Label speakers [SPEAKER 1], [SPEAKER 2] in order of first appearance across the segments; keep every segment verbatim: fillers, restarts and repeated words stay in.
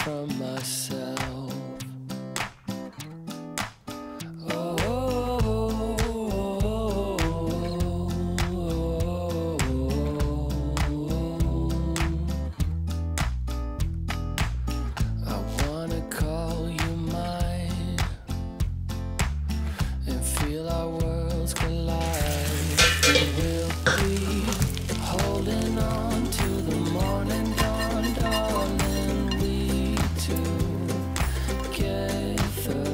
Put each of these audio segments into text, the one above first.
[SPEAKER 1] from myself. Oh, I wanna call you mine and feel our worlds collide. We will be holding on to the morning dawn, darling. We together,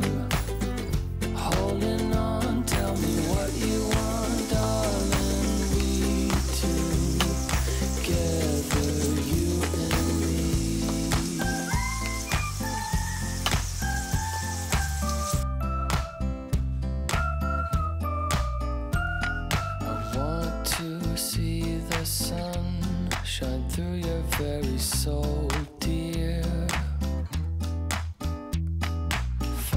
[SPEAKER 1] holding on. Tell me what you want, darling. We together, you and me. I want to see the sun shine through your very soul deep.